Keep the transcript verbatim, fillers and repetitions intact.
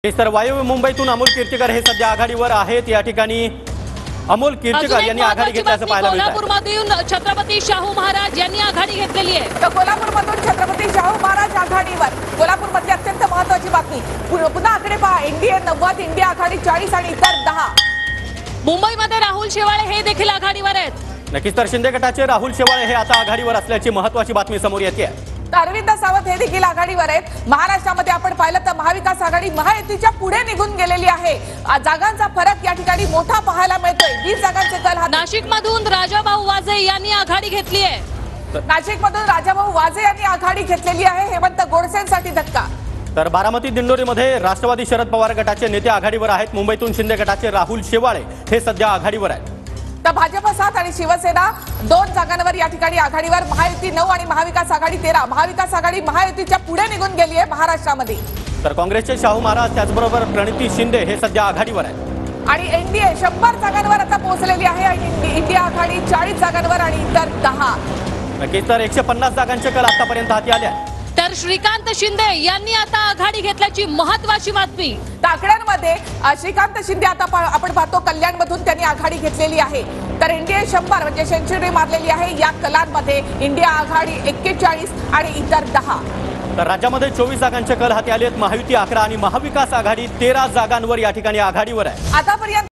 तर वायव्य मुंबईतून अमोल कीर्तिकर हे सध्या आघाडीवर आहेत। या ठिकाणी अमोल कीर्तिकर यांनी आघाडी घेतल्याचं पाहायला मिळतं। कोल्हापूरमधून छत्रपती शाहू महाराज यांनी आघाडी घेतलेली आहे। तर कोल्हापूरमधून छत्रपती शाहू महाराज आघाडीवर। कोल्हापूरमधली अत्यंत महत्त्वाची बातमी, पुन्हा आकडे पहा, एनडीए नव्वद, इंडिया आघाडी चाळीस आणि इतर दहा। मुंबईमध्ये राहुल शेवाळे हे देखील आघाडीवर आहेत। नक्कीच तर शिंदे गटाचे राहुल शेवाळे हे आता आघाडीवर असल्याची महत्त्वाची बातमी समोर येते। अरविंद सावंत हे देखील आघाडीवर आहेत। महाराष्ट्रामध्ये आपण पाहिलं तर महाविकास आघाडी महायुतीच्या पुढे निघून गेलेली आहे। जागांचा फरक या ठिकाणी मोठा पाहायला मिळतोय। वीस जागांचे कल हाती। नाशिकमधून राजाभाऊ वाजे यांनी आघाडी घेतली आहे। नाशिकमधून राजाभाऊ वाजे यांनी आघाडी घेतलेली आहे। हेमंत गोडसेंसाठी धक्का। तर बारामती दिंडोरीमध्ये राष्ट्रवादी शरद पवार गटाचे नेते आघाडीवर आहेत। मुंबईतून शिंदे गटाचे राहुल शेवाळे हे सध्या आघाडीवर आहेत। तर भाजप सात आणि शिवसेना दोन जागांवर या ठिकाणी आघाडीवर। महायुती नऊ आणि महाविकास आघाडी तेरा। महाविकास आघाडी महायुतीच्या पुढे निघून गेली आहे महाराष्ट्रामध्ये। तर काँग्रेसचे शाहू महाराज त्याचबरोबर प्रणिती शिंदे हे सध्या आघाडीवर आहेत। आणि एनडीए शंभर जागांवर आता पोहोचलेली आहे आणि इंडिया आघाडी चाळीस जागांवर आणि इतर दहा। नक्कीच तर एकशे पन्नास जागांचे कल आतापर्यंत हाती आले आहेत। तर श्रीकांत शिंदे यांनी आता आघाडी घेतल्याची महत्त्वाची बातमी। आकड्यांमध्ये श्रीकांत शिंदे आता आपण पाहतो कल्याणमधून त्यांनी आघाडी घेतलेली आहे। तर इंडिया शंभर म्हणजे सेंचुरी मारलेली आहे या कलांमध्ये। इंडिया आघाडी एक्केचाळीस आणि इतर दहा। तर राज्यामध्ये चोवीस जागांचे कल हाती आले आहेत। महायुती अकरा आणि महाविकास आघाडी तेरा जागांवर या ठिकाणी आघाडीवर आहे। आतापर्यंत